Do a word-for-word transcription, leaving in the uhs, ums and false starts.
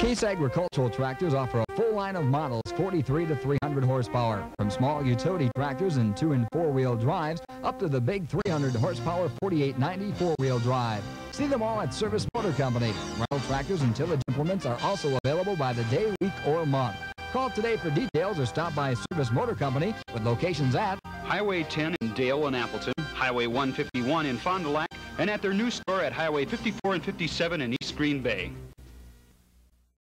Peace Agricultural Tractors offer a full line of models forty-three to three hundred horsepower, from small utility tractors and two and four-wheel drives up to the big three hundred horsepower forty-eight ninety four-wheel drive. See them all at Service Motor Company. Rental tractors and tillage implements are also available by the day, week, or month. Call today for details or stop by Service Motor Company with locations at Highway ten in Dale and Appleton, Highway one fifty-one in Fond du Lac, and at their new store at Highway fifty-four and fifty-seven in East Green Bay.